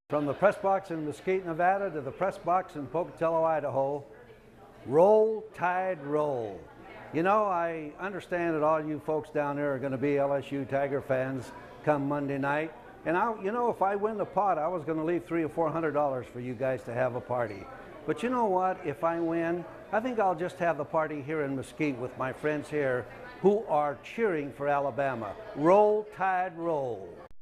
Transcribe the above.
From the press box in Mesquite, Nevada to the press box in Pocatello, Idaho, roll, Tide, roll. You know, I understand that all you folks down there are going to be LSU Tiger fans come Monday night. And you know, if I win the pot, I was going to leave $300 or $400 for you guys to have a party. But you know what? If I win, I think I'll just have the party here in Mesquite with my friends here who are cheering for Alabama. Roll, Tide, roll.